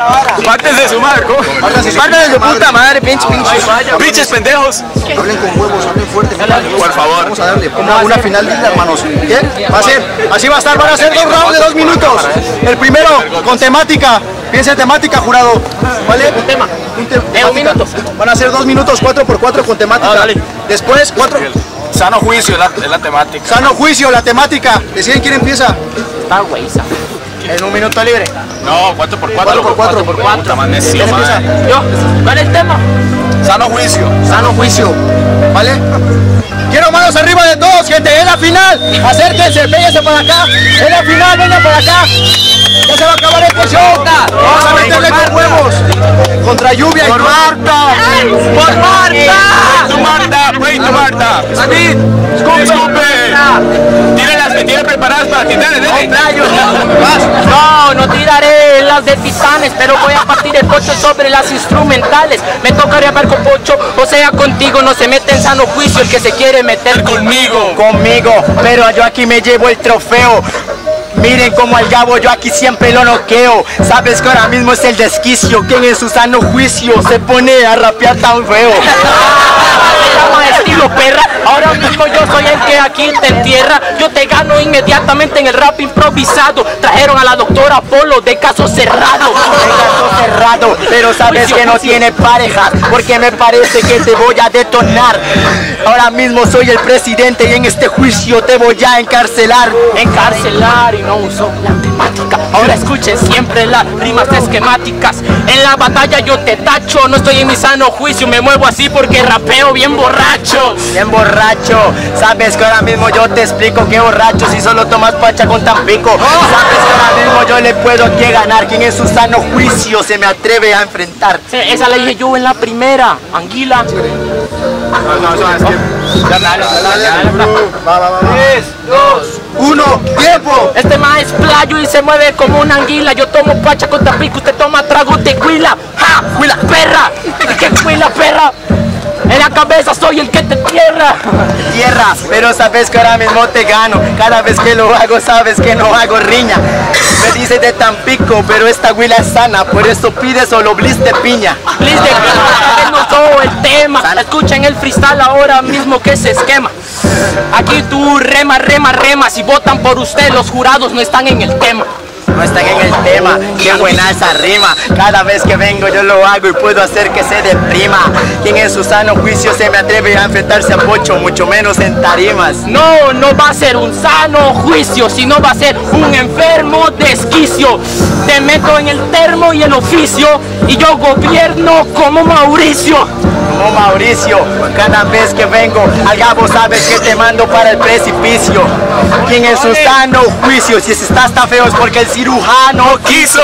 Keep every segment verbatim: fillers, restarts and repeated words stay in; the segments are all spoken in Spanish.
Mártense de su madre, ¿cómo? Mártense de su puta madre, pinche, pinche. Pinches pendejos. Hablen con huevos, hablen fuerte. Por favor. Vamos a darle una, una final linda, hermanos. ¿Qué? Va a ser, así va a estar, van a ser dos rounds de dos minutos. El primero con temática. Piensa en temática, jurado. ¿Vale? Un tema. Un te de un minuto. Van a ser dos minutos, cuatro por cuatro con temática. Ah, dale. Después, cuatro. Sano juicio, la, es la temática. Sano juicio, la temática. Deciden quién empieza. Está güey, en un minuto libre. No, cuatro por cuatro. cuatro por cuatro. cuatro por cuatro. Más necio, man. Yo, ¿cuál es el tema? Sano juicio. Sano juicio. ¿Vale? Quiero manos arriba de todos, gente. Es la final. Acérquense, vénganse para acá. Es la final, vengan para acá. Ya se va a acabar este show. Vamos a meterle con huevos. Contra lluvia y por Marta. Por Marta. Pray to Marta, pray to Marta. David, escupe. Tira las que tienen preparadas para titanes, ¿eh? No, no tiraré las de titanes, pero voy a partir el pocho sobre las instrumentales. Me tocaría hablar con Pocho, o sea, contigo no se mete en sano juicio el que se quiere meter conmigo. Conmigo, pero yo aquí me llevo el trofeo. Miren como al Gabo yo aquí siempre lo noqueo. Sabes que ahora mismo es el desquicio. Quien en su sano juicio se pone a rapear tan feo. Estilo perra, ahora mismo yo soy el que aquí te entierra. Yo te gano inmediatamente en el rap improvisado. Trajeron a la doctora Polo de caso cerrado. De caso cerrado, pero sabes juicio, que no juicio. Tiene pareja, porque me parece que te voy a detonar. Ahora mismo soy el presidente y en este juicio te voy a encarcelar. Encarcelar y no uso la temática. Ahora escuchen siempre las rimas esquemáticas. En la batalla yo te tacho, no estoy en mi sano juicio. Me muevo así porque rapeo bien borracho. Bien borracho. Sabes que ahora mismo yo te explico que borracho si solo tomas pacha con Tampico. Oh. Sabes que ahora mismo yo le puedo aquí ganar. Quien en su sano juicio se me atreve a enfrentar. Sí, esa la dije yo en la primera. Anguila. No, no, eso es que... Ya, dale, dale, dale. Va, va, va. tres, dos, uno, tiempo. Este más es playo y se mueve como una anguila. Yo tomo pacha con Tampico, usted toma trago de cuila. ¡Ja! ¡Cuila, perra! ¿Qué cuila, perra? En la cabeza soy el que te tierra. Tierra, pero sabes que ahora mismo te gano. Cada vez que lo hago sabes que no hago riña. Me dices de Tampico, pero esta huila es sana. Por eso pides solo bliss de piña. Bliss de piña, no todo el tema. Escuchen el freestyle ahora mismo que se esquema. Aquí tú rema, rema, rema. Si votan por usted, los jurados no están en el tema. No están en el tema, qué buena esa rima. Cada vez que vengo yo lo hago y puedo hacer que se deprima. Quien en su sano juicio se me atreve a enfrentarse a Pocho, mucho menos en tarimas. No, no va a ser un sano juicio, sino va a ser un enfermo desquicio. Te meto en el termo y el oficio y yo gobierno como Mauricio. Como Mauricio, cada vez que vengo al Gabo sabes que te mando para el precipicio. Quien en su sano juicio, si estás tan feo es porque el cirujano quiso.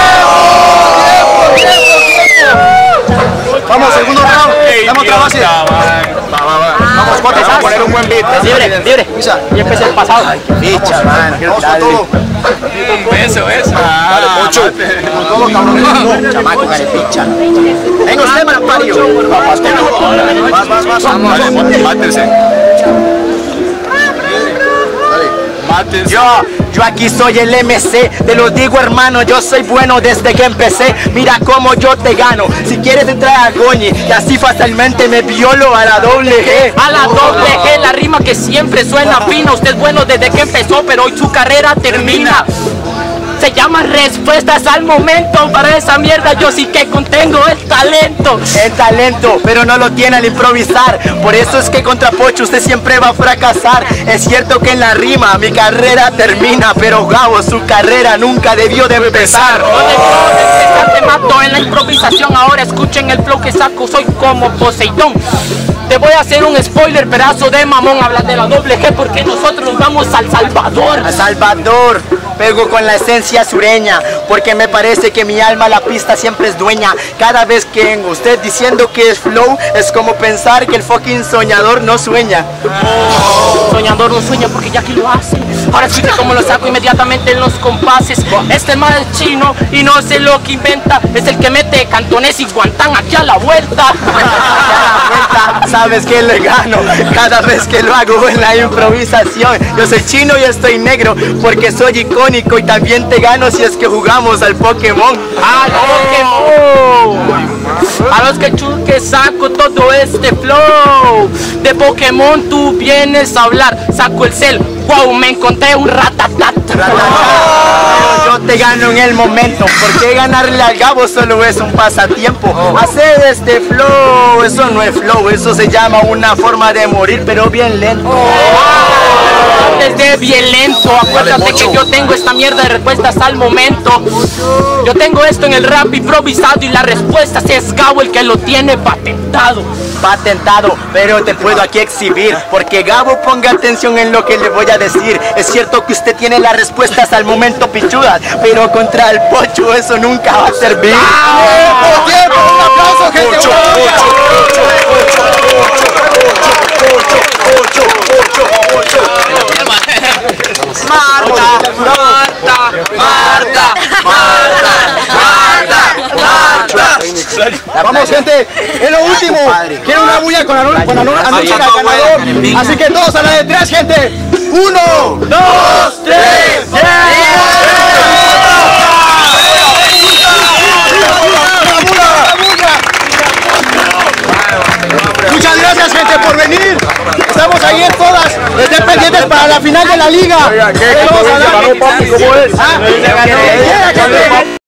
Vamos, segundo round. Dame otra base. Vamos, cuatro. Vamos a poner un buen beat. Libre, libre. Y empecé el pasado. Ay, qué ficha, man. Vamos con todo. Un beso, eso. Dale, Pocho. Con todo, cabrón. Chamaco, carepicha. Venga usted, Malapario. Vas, vas, vas. Vamos, mátense. Mátense. Yo, yo aquí soy el M C, te lo digo hermano, yo soy bueno desde que empecé. Mira cómo yo te gano, si quieres entrar a Goñi y así fácilmente me violo a la doble G. A la doble G, la rima que siempre suena fina. Usted es bueno desde que empezó, pero hoy su carrera termina. Se llama respuestas al momento. Para esa mierda yo sí que contengo el talento. El talento, pero no lo tiene al improvisar. Por eso es que contra Pocho usted siempre va a fracasar. Es cierto que en la rima mi carrera termina, pero Gabo, su carrera nunca debió de empezar. No debió de empezar, te mato en la improvisación. Ahora escuchen el flow que saco, soy como Poseidón. Te voy a hacer un spoiler, pedazo de mamón. Habla de la doble G porque nosotros nos vamos al Salvador. A Salvador, pego con la esencia sureña, porque me parece que mi alma la pista siempre es dueña. Cada vez que vengo usted diciendo que es flow, es como pensar que el fucking soñador no sueña. Oh. Soñador no sueña porque ya aquí lo hace. Ahora escuche cómo lo saco inmediatamente en los compases. Este mal es chino y no sé lo que inventa. Es el que mete cantones y guantán aquí a la vuelta. Sabes que le gano cada vez que lo hago en la improvisación. Yo soy chino y estoy negro porque soy icónico y también te gano si es que jugamos al Pokémon. ¡Al Pokémon! A los que chulque saco todo este flow. De Pokémon tú vienes a hablar. Saco el cel, wow, me encontré un ratatat. Yo te gano en el momento, porque ganarle al Gabo solo es un pasatiempo. Hacer este flow, eso no es flow, eso se llama una forma de morir, pero bien lento. Desde bien lento, acuérdate que yo tengo esta mierda de respuestas al momento. Yo tengo esto en el rap improvisado y la respuesta es Gabo el que lo tiene patentado. Patentado, pero te puedo aquí exhibir, porque Gabo, ponga atención en lo que le voy a decir. Es cierto que usted tiene las respuestas al momento pichudas, pero contra el Pocho eso nunca va a servir. ¡Tiempo, tiempo! ¡Un aplauso, gente! Pocho, Pocho, Marta, Marta, Marta, Marta, Marta, Marta. Vamos, gente, es lo último. Quiero una bulla con anuncio con anuncio al ganador. Así que todos a la de tres, gente. Uno, dos, tres. Muchas gracias, gente, por venir. Estamos ahí en todas. Estén pendientes para la final de la liga. ¿Cómo es?